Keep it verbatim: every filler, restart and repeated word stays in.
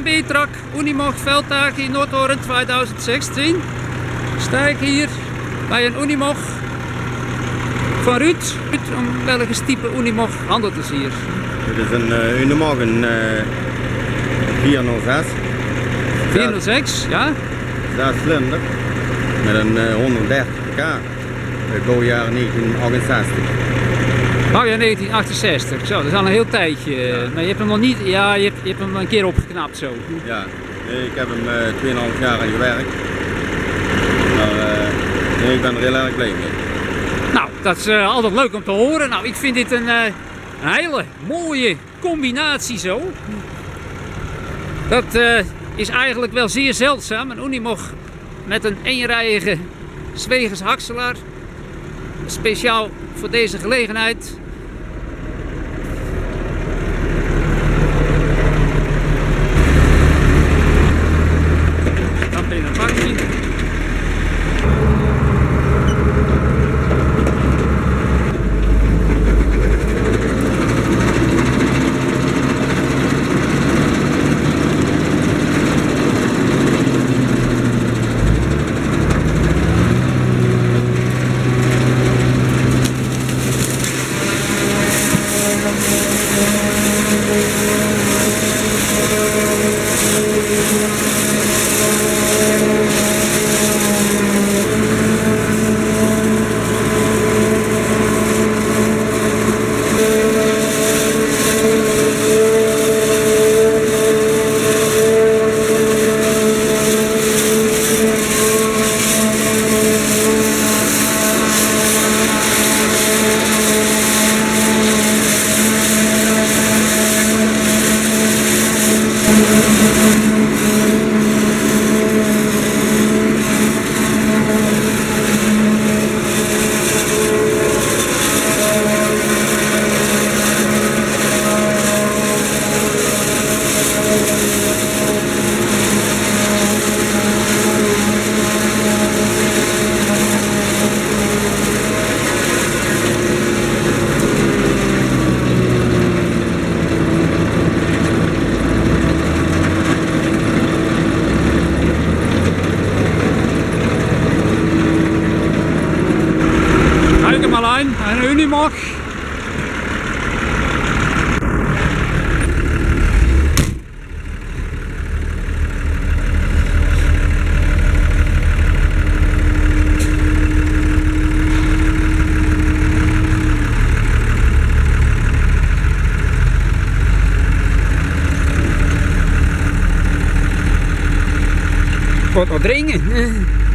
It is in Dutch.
B-Trak Unimog veldtaak in Noordhoorn twintig zestien. Sta ik hier bij een Unimog van Ruud. Ruud, om welke type Unimog handelt het hier? Dit is een uh, Unimog, een uh, vierhonderdzes. vierhonderdzes, ja? zes cilinder met een uh, honderddertig pk. Bouwjaar negentien achtenzestig. Bouwjaar negentien achtenzestig, zo, dat is al een heel tijdje. Ja. Maar je hebt hem nog niet, ja, je hebt, je hebt hem een keer opgeknapt zo. Ja, ik heb hem uh, twee komma vijf jaar aan gewerkt. Maar uh, nee, ik ben er heel erg blij mee. Nou, dat is uh, altijd leuk om te horen. Nou, ik vind dit een, uh, een hele mooie combinatie zo. Dat uh, is eigenlijk wel zeer zeldzaam. Een Unimog met een eenrijige Swegers hakselaar. Speciaal voor deze gelegenheid. Dan in een bakje. Een Unimog. Wordt nog dringen.